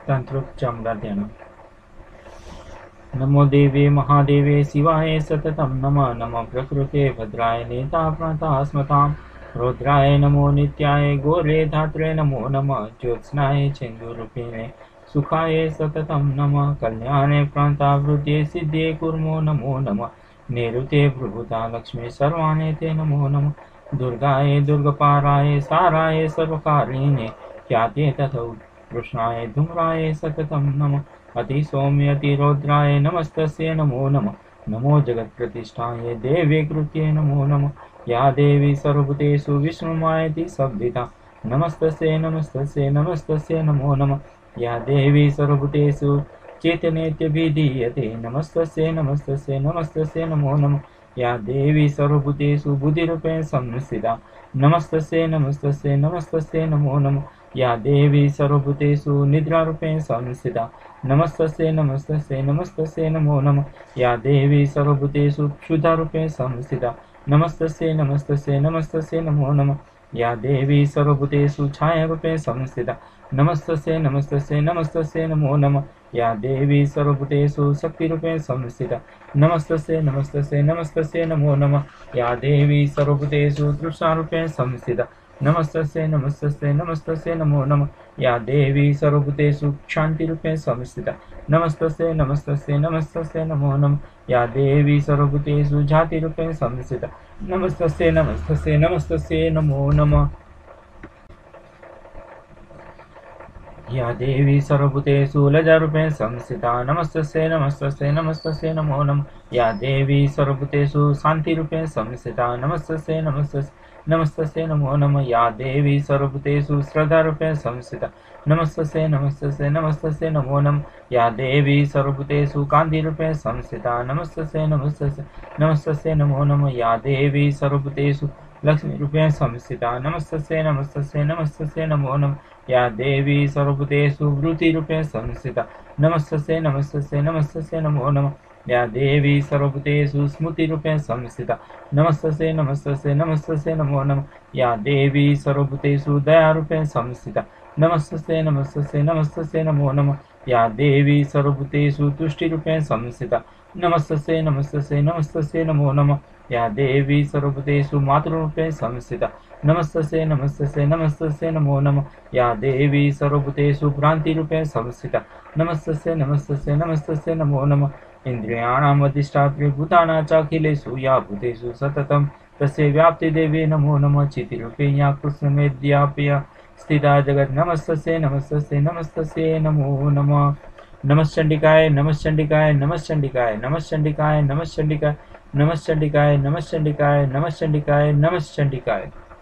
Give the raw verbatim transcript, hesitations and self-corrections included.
तंत्रोच्चामृतध्यानम्। नमो देवे महादेवे शिवाय सततं नमः। नमः प्रकृते भद्राय नेता प्रणता स्मतां। रुद्राय नमो नित्याय गौरे धात्रे नमो नमः। ज्योत्स्नाय चेन्दूरूपिणे सुखाय सततं नमः। कल्याणे प्रणता वृद्धे सिद्धे कुर्मो नमो नमः। निरुते प्रभुता लक्ष्मी सर्वाणे ते नमो नमः। दुर्गाय दुर्गपाराय साराय सर्वकारिणे ख्याते तथौ कृष्णाय धूम्राय सततं नमः। अति सौम्य अति रौद्राय नमस्तस्यै नमो नमः। नमो जगत्प्रतिष्ठाय देवे कृत्यै नमो नमः। या देवी सर्वभूतेषु विष्णुमायति संविता नमस्तस्यै नमस्तस्यै नमस्तस्यै नमो नमः। या देवी सर्वभूतेषु चैतन्येत्यभिधीयते नमस्तस्यै नमस्तस्यै नमस्तस्यै नमो नमः। या देवी सर्वभूतेषु बुद्धिरूपेण संस्थिता नमस्तस्यै नमस्तस्यै नमस्तस्यै नमो नमः। या देवी सर्वभूतेषु निद्रारूपेण संस्थिता नमस्तस्यै नमस्तस्यै नमस्तस्यै नमो नमः। या देवी सर्वभूतेषु क्षुधारूपेण संस्थिता नमस्तस्यै नमस्तस्यै नमस्तस्यै नमो नमः। या देवी सर्वभूतेषु छायारूपेण संस्थिता नमस्तस्यै नमस्तस्यै नमस्तस्यै नमो नमः। या देवी सर्वभूतेषु शक्तिरूपेण संस्थिता नमस्तस्यै नमस्तस्यै नमस्तस्यै नमो नमः। या देवी सर्वभूतेषु तृष्णारूपेण संस्थिता नमस्तस्यै नमस्तस्यै नमस्तस्यै नमो नमः। या देवी सर्वभूतेषु शान्तिरूपेण संस्थिता नमस्तस्यै नमस्तस्यै नमस्तस्यै नमो नमः। या देवी सर्वभूतेषु जातिरूपेण संस्थिता नमस्तस्यै नमस्तस्यै नमस्तस्यै नमो नमः। या देवी सर्वभूतेषु लज्जारूपेण संस्थिता नमस्तस्यै नमस्तस्यै नमस्तस्यै नमो नमः। या देवी सर्वभूतेषु शान्तिरूपेण संस्थिता नमस्तस्यै नमस्तस्यै नमस्तस्यै नमो नमः। या देवी सर्वभूतेषु श्रद्धारूपेण संस्थिता नमस्तस्यै नमस्तस्यै नमस्तस्यै नमो नमः। या देवी सर्वभूतेषु कान्तिरूपेण संस्थिता नमस्तस्यै नमस्तस्यै नमस्तस्यै नमो नमः। या देवी सर्वभूतेषु लक्ष्मीरूपेण संस्थिता नमस्तस्यै नमस्तस्यै नमस्तस्यै नमो नमः। या देवी सर्वभूतेषु वृत्तिरूपेण संस्थिता नमस्तस्यै नमस्तस्यै नमस्तस्यै नमो नमः। या देवी सर्वभूतेषु स्मृतिरूपेण संस्थिता नमस्तस्यै नमस्तस्यै नमस्तस्यै नमो नमः। या देवी सर्वभूतेषु दयारूपेण संस्थिता नमस्तस्यै नमस्तस्यै नमस्तस्यै नमो नमः। या देवी सर्वभूतेषु तुष्टिरूपेण संस्थिता नमस्तस्यै नमस्तस्यै नमस्तस्यै नमो नमः। या देवी सर्वभूतेषु मातृरूपेण संस्थिता नमस्तस्यै नमस्तस्यै नमस्तस्यै नमो नमः। या देवी सर्वभूतेषु भ्रान्तिरूपेण संस्थिता नमस्तस्यै नमस्तस्यै नमस्तस्यै नमो नमः। इन्द्रियाणाम् अधिष्ठात्री भूतानां चाखिलेषु या भूतेषु सततं तस्यै व्याप्तिदेवी नमो नमः। चितिरूपेण या कृष्णमेध्याप्य स्थिता जगत् नमस्तस्यै नमस्तस्यै नमस्तस्यै नमो नमः। नमश्चण्डिकाय नमश्चण्डिकाय नमश्चण्डिकाय नमश्चण्डिकाय नमश्चण्डिकाय नमश्चण्डिकाय नमश्चण्डिकाय नमश्चण्डिकाय नमश्चण्डिकाय।